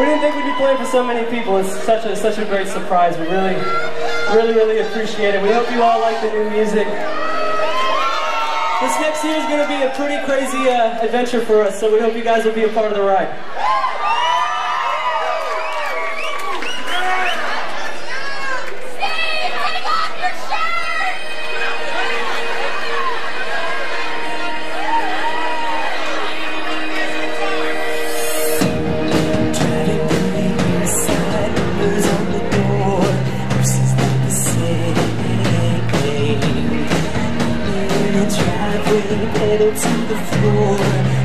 We didn't think we'd be playing for so many people. It's such a great surprise. We really appreciate it. We hope you all like the new music. This next year is going to be a pretty crazy adventure for us, so we hope you guys will be a part of the ride. Pedal to the floor,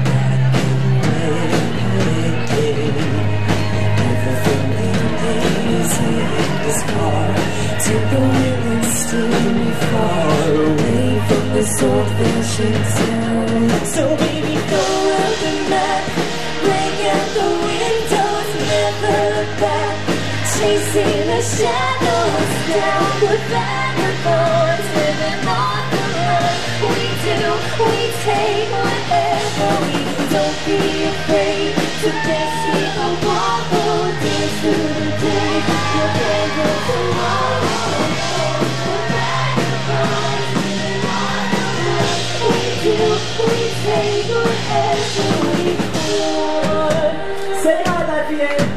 everything is in this car. Take the wheel and steer me far away from this old-fashioned town. So baby, throw out the map, break out the windows, never look back, chasing the shadows down the vagabonds, living on the run. We take whatever we don't be afraid to dance in the wall, dance through the day. You'll never tomorrow. We're vagabonds, living on the run. We take whatever we want. Say hi, Lafayette.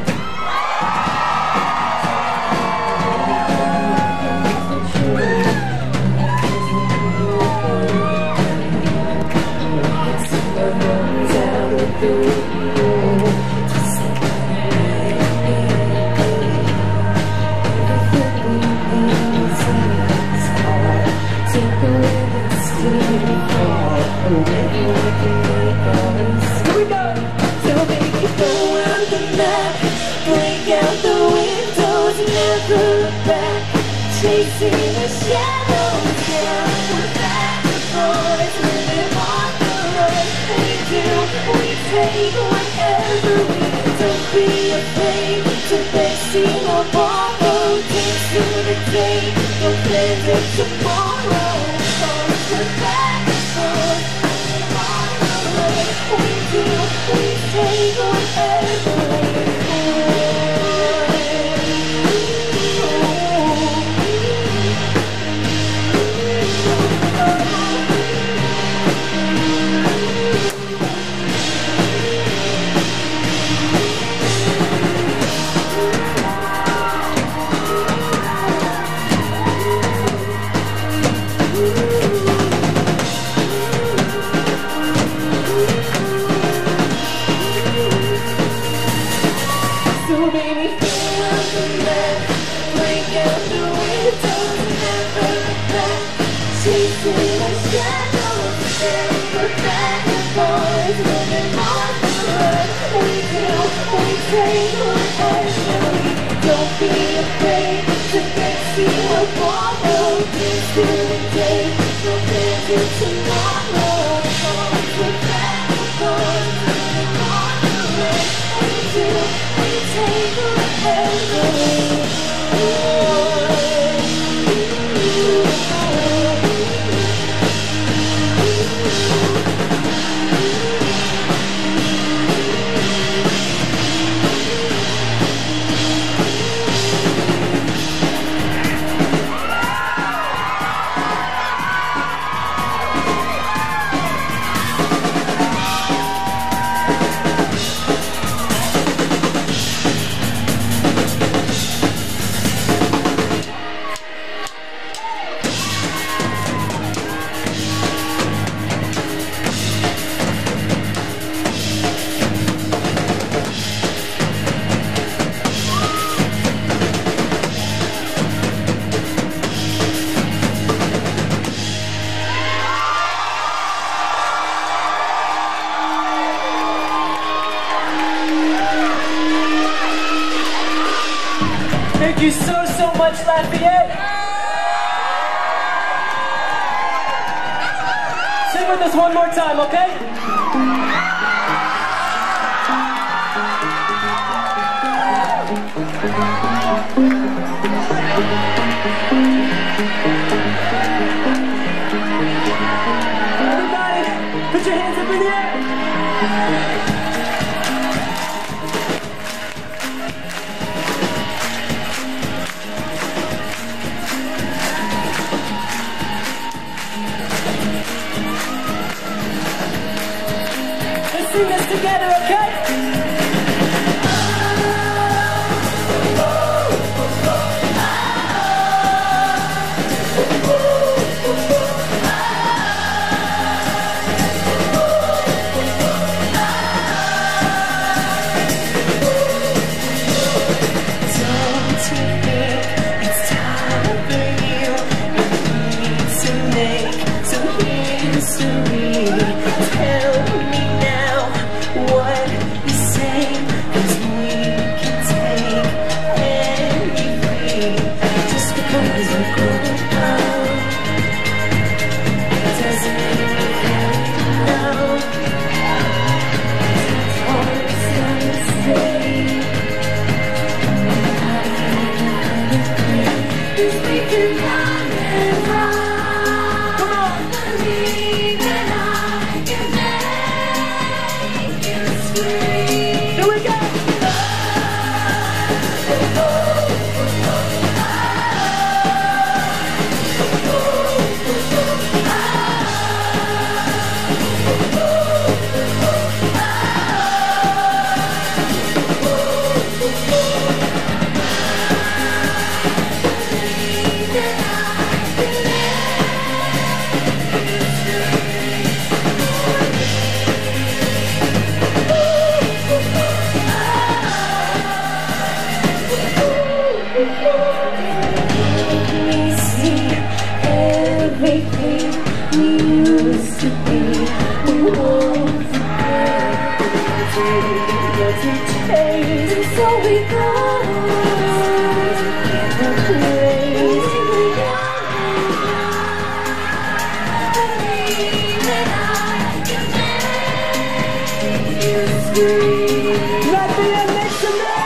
Chasing the shadows down, we're vagabonds, living on the run. We take whatever we don't be afraid to facing or borrow. Dance through the day, no plans of tomorrow. We're vagabonds, living on the run. We take whatever we want. Don't be afraid to face your borrow. This is the day, no plans of tomorrow. We're vagabonds, living on the run. We take whatever we Thank you so much, Lafayette. Sing with us one more time, okay? Everybody, put your hands up in the air. sing this together, okay? Everything we used to be, we won't forget. What it takes, and so we go in the place. Believe that I can make you scream. Let me make some noise.